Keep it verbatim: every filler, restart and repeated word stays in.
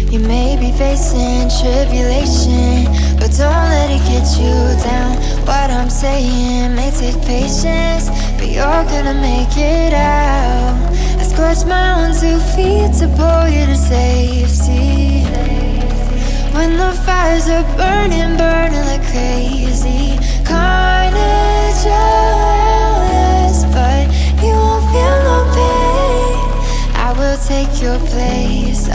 You may be facing tribulation, but don't let it get you down. What I'm saying may take patience, but you're gonna make it out. I scorched my own two feet to pull you to safety. When the fires are burning, burning like crazy, carnage around us, but you won't feel no pain. I will take your place.